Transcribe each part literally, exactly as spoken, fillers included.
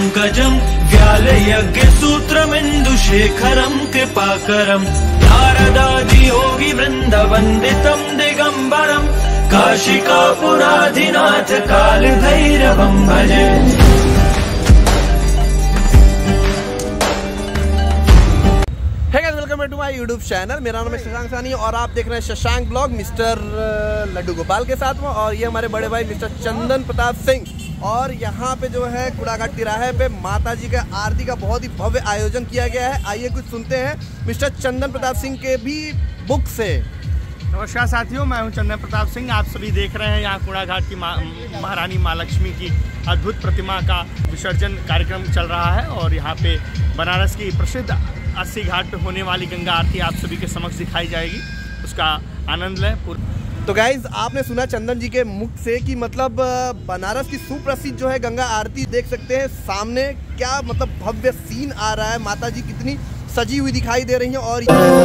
पंकजं व्यालयज्ञसूत्रमिन्दुशेखरं कृपाकरं नारदादियोगी वृन्दवन्दितं दिगम्बरं काशिकापुराधिनाथ कालभैरवं भजे। Welcome to my YouTube channel. मेरा नाम है शशांक सानी और आप देख रहे हैं शशांक ब्लॉग मिस्टर लड्डू गोपाल के साथ में, और ये हमारे बड़े भाई मिस्टर चंदन प्रताप सिंह। और यहाँ पे जो है कूड़ाघाट तिराहे पे माता जी का आरती का बहुत ही भव्य आयोजन किया गया है। आइए कुछ सुनते हैं मिस्टर चंदन प्रताप सिंह के भी बुक से। नमस्कार साथियों, मैं हूं चंदन प्रताप सिंह। आप सभी देख रहे हैं यहाँ कूड़ाघाट की महारानी माँ लक्ष्मी की अद्भुत प्रतिमा का विसर्जन कार्यक्रम चल रहा है और यहाँ पे बनारस की प्रसिद्ध अस्सी घाट पे होने वाली गंगा आरती आप सभी के समक्ष दिखाई जाएगी, उसका आनंद लें। तो गाइज, आपने सुना चंदन जी के मुख से कि मतलब बनारस की सुप्रसिद्ध जो है गंगा आरती देख सकते हैं सामने। क्या मतलब भव्य सीन आ रहा है, माता जी कितनी सजी हुई दिखाई दे रही हैं। और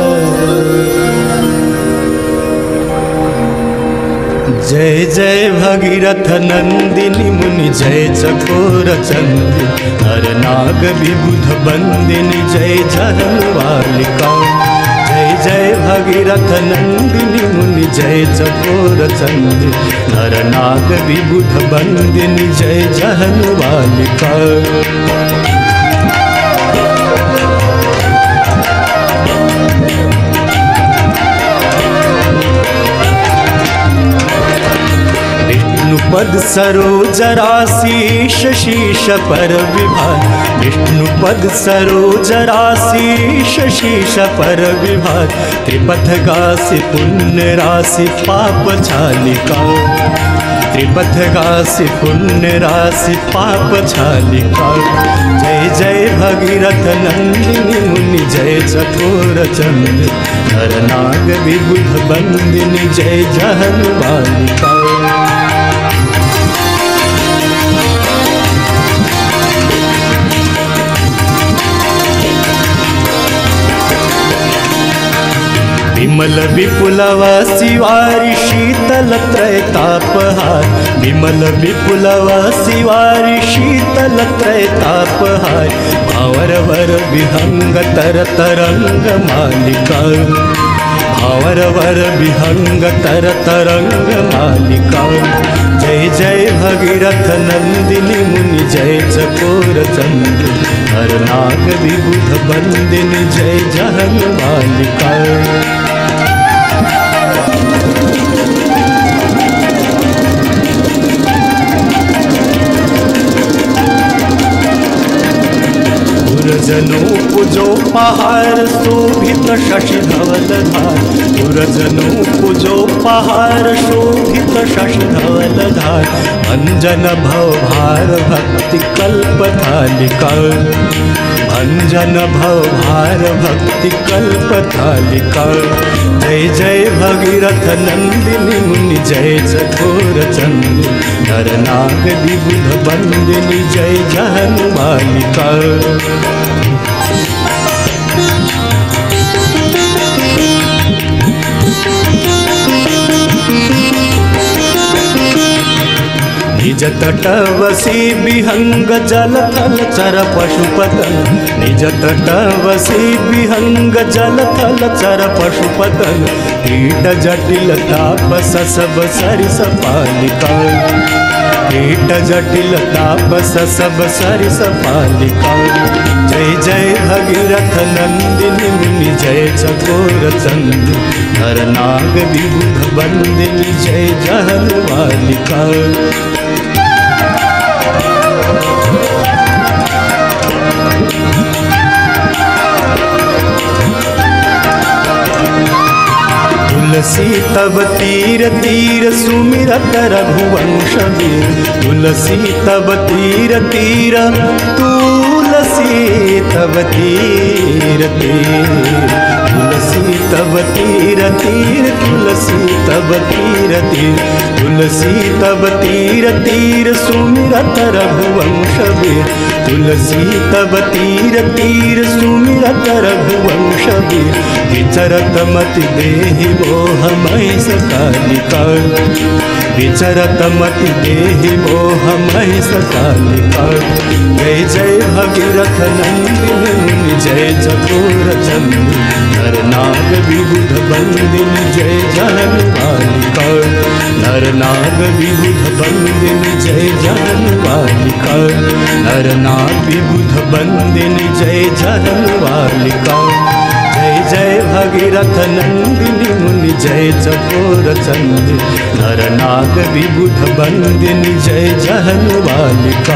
जय जय भगीरथ नंदिनी मुनि जय चकोर चंदी हर नाग विबुध बंदिनी जय जहनवालिका। जय जय भगीरथ नंदिनी मुनि जय चकोर चंदी हर नाग विबुध बंदिनी जय जहनवालिका। विष्णुपद सरोज राशि शीश पर विभार। विष्णुपद सरोज राशि शीश पर विभार। त्रिपथ गासी पुण्य राशि पाप छालिका। त्रिपथ गासी पुण्य राशि पाप छालिका। जय जय भगीरथ नंदिनी मुनि जय चकोर चंद हर नाग विबुध बंदिनी जय जहनवालिका। विमल विपुलव शिवारि शीतल त्रैतापहार। विमल विपुलव शिवारि शीतल त्रैतापहार। भावर वर विहंग तर तरंग मालिका। भावर वर विहंग तर तरंग मालिका। जय जय भगीरथ नंदिनी मुनि जय चकोर चंद हर नाग विबुध बंदिनी जय जहनवालिका। पुरजनों पूजो पहाड़ शोभित शशि धवल धार। पुरजनों पूजो पहाड़ शोभित शशि धवल धार। भंजन भव भार भक्ति कल्प थालिका। भंजन भव भार भक्ति कल्प थालिका। जय जय भगीरथ नंदिनी मुनि जय चकोर चंद हर नाग विबुध बंदिनी जय जहनवालिका। निज तटवसी विहंग जल थल चर पशुपतन। निज तटवसी विहंग जल थल चर पशुपतन। कीट जटिल ताप सब सरिस पालिका। कीट जटिल ताप सब सरिस पालिका। जय जय भगीरथ नंदिनी मुनि जय चकोर चंद हर नाग विबुध बंदिनी जय जहनवालिका। तुलसी तब तीर तीर सुमिरत रघुवंश वीर। तुलसी तब तीर तीर तुलसी तब तीर तीर। तुलसी तब तीर तीर तुलसी तब तीर तीर तुलसी तब तीर तीर सुमिरत रघुवंश वीर तुलसी तब तीर तीर सुमिरत रघुवंश वीर विचरत मति देहि मोह मय सकालिका विचरत मति देहि मोह मय सकालिका जय जय भगीरथ नंदिनी जय चकोर चंद्र नर नाग विबुध बंदिनी जय जहन बालिका नर नाग विबुध बंदिनी जय जहन बालिका नर नाग विबुध बंदिनी जय जहन बालिका जय जय भगीरथ नंदिनी मुनि जय चकोर चंद्र नर नाग विबुध बंदिनी जय जहन बालिका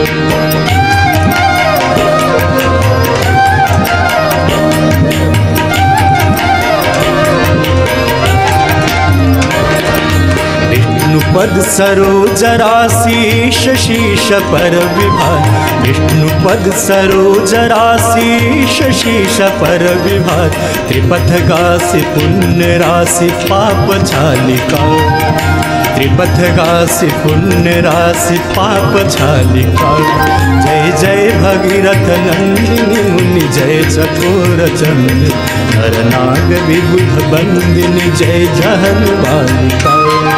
विष्णुपद सरोज राशि शशीष पर विभाग विष्णुपद सरोज राशि शशीष पर विभाग त्रिपथ गासी पुण्य राशि पाप छालिका त्रिपथ गासी पुण्य राशि पाप छालिका जय जय भगीरथ नंदिनी मुनि जय चकोर चंद्र नर नाग विबुध बंदिनी जय जहन बालिका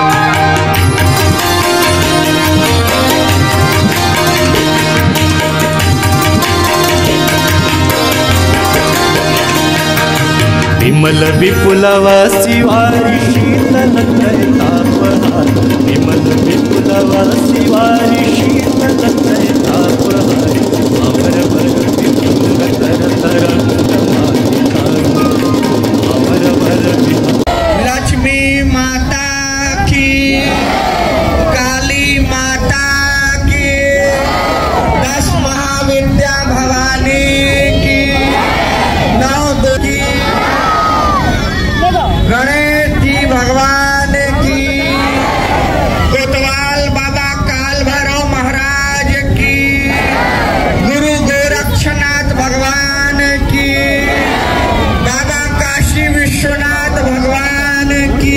विमल विपुलवा शिवारी शीतल तापहार विमल विपुलवा शिवारी शीतल तापहार अमर भर विपुल तर तरंग मालिका अमर भर लक्ष्मी माता की काली माता की दस महाविद्या भवानी की नौ दुर्गी गणेश जी भगवान की कोतवाल बाबा काल भैरव महाराज की गुरु गोरक्षनाथ भगवान की बाबा काशी विश्वनाथ भगवान की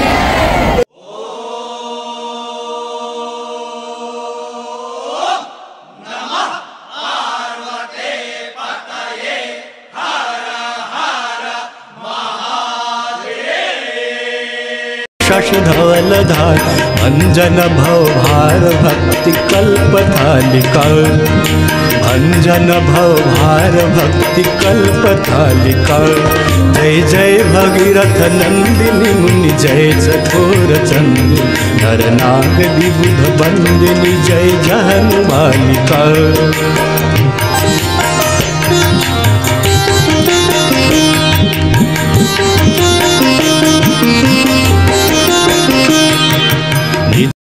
शशधवलधार भंजन भवभार भक्ति कल्पथालिका भंजन भवभार भक्ति कल्पथालिका जय जय भगीरथ नंदिनी मुनि जय चकोर चंद्र नर नाग विबुध बंदिनी जय जहन बालिका